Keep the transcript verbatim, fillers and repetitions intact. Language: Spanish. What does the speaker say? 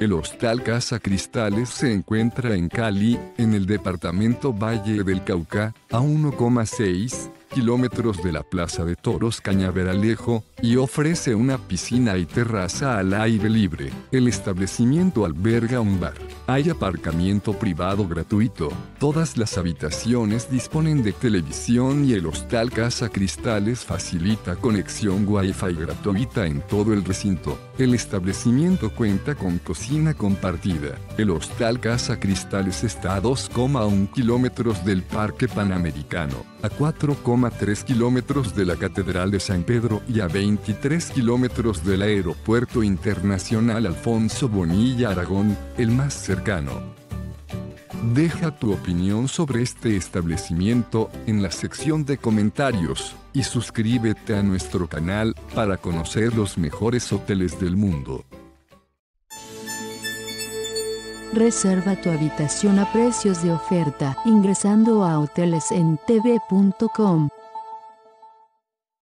El Hostal Casa Cristales se encuentra en Cali, en el departamento Valle del Cauca, a uno coma seis kilómetros de la Plaza de Toros Cañaveralejo, y ofrece una piscina y terraza al aire libre. El establecimiento alberga un bar. Hay aparcamiento privado gratuito. Todas las habitaciones disponen de televisión y el Hostal Casa Cristales facilita conexión Wi-Fi gratuita en todo el recinto. El establecimiento cuenta con cocina compartida. El Hostal Casa Cristales está a dos coma uno kilómetros del Parque Panamericano, a cuatro coma tres kilómetros de la Catedral de San Pedro y a veintitrés kilómetros del Aeropuerto Internacional Alfonso Bonilla Aragón, el más cercano. Deja tu opinión sobre este establecimiento en la sección de comentarios y suscríbete a nuestro canal para conocer los mejores hoteles del mundo. Reserva tu habitación a precios de oferta ingresando a hoteles en t v punto com.